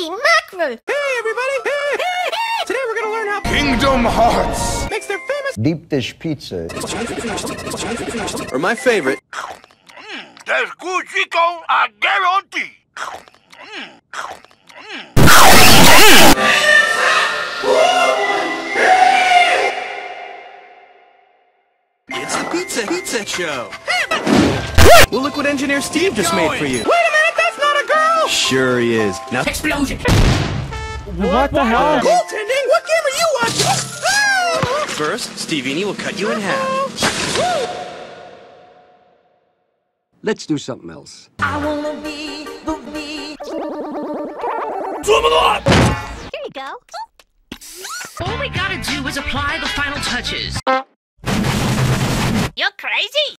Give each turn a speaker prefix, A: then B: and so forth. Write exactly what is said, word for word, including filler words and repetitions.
A: mackerel!
B: Hey, everybody! Hey, hey, hey. Today we're gonna learn how
C: Kingdom Hearts
B: makes their famous
D: deep dish pizza.
B: or my favorite.
C: Mm, that's good chicken, I guarantee.
B: It's the pizza pizza show. Well, look what engineer Steve just made for you. Wait a minute, that's not a girl. Sure he is. Now
A: Explosion!
E: What the hell?
B: goaltending. What game are you watching? First, Stevie will cut you in half.
D: Let's do something else.
A: I wanna be the bee.
F: Here you go. All we gotta do is apply the final touches. You're crazy!